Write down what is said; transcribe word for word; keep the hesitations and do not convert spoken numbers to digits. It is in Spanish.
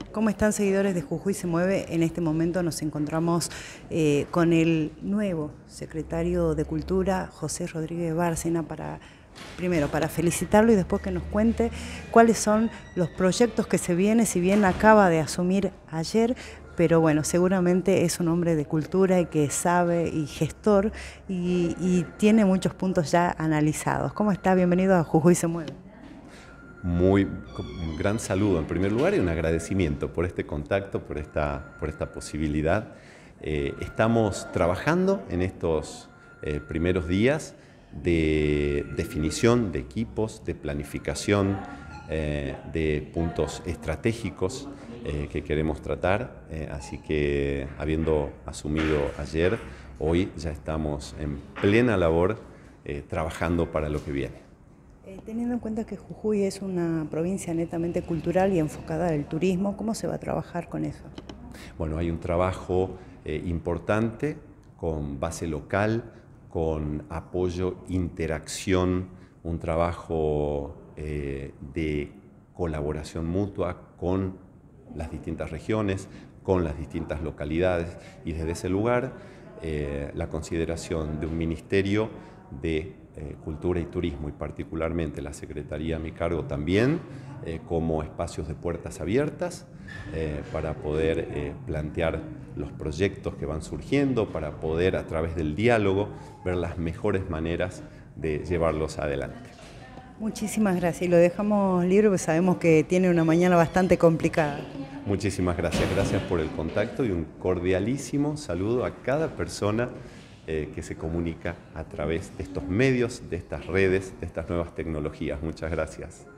¿Cómo están, seguidores de Jujuy se mueve? En este momento nos encontramos eh, con el nuevo secretario de Cultura, José Rodríguez Bárcena, para, primero para felicitarlo y después que nos cuente cuáles son los proyectos que se vienen, si bien acaba de asumir ayer, pero bueno, seguramente es un hombre de cultura y que sabe y gestor y, y tiene muchos puntos ya analizados. ¿Cómo está? Bienvenido a Jujuy se mueve. Muy, un gran saludo en primer lugar y un agradecimiento por este contacto, por esta, por esta posibilidad. Eh, estamos trabajando en estos eh, primeros días de definición de equipos, de planificación, eh, de puntos estratégicos eh, que queremos tratar. Eh, así que, habiendo asumido ayer, hoy ya estamos en plena labor eh, trabajando para lo que viene. Eh, teniendo en cuenta que Jujuy es una provincia netamente cultural y enfocada al turismo, ¿cómo se va a trabajar con eso? Bueno, hay un trabajo eh, importante con base local, con apoyo, interacción, un trabajo eh, de colaboración mutua con las distintas regiones, con las distintas localidades, y desde ese lugar eh, la consideración de un ministerio de eh, Cultura y Turismo, y particularmente la Secretaría a mi cargo también, eh, como espacios de puertas abiertas eh, para poder eh, plantear los proyectos que van surgiendo, para poder a través del diálogo ver las mejores maneras de llevarlos adelante. Muchísimas gracias y lo dejamos libre porque sabemos que tiene una mañana bastante complicada. Muchísimas gracias, gracias por el contacto y un cordialísimo saludo a cada persona eh, que se comunica a través de estos medios, de estas redes, de estas nuevas tecnologías. Muchas gracias.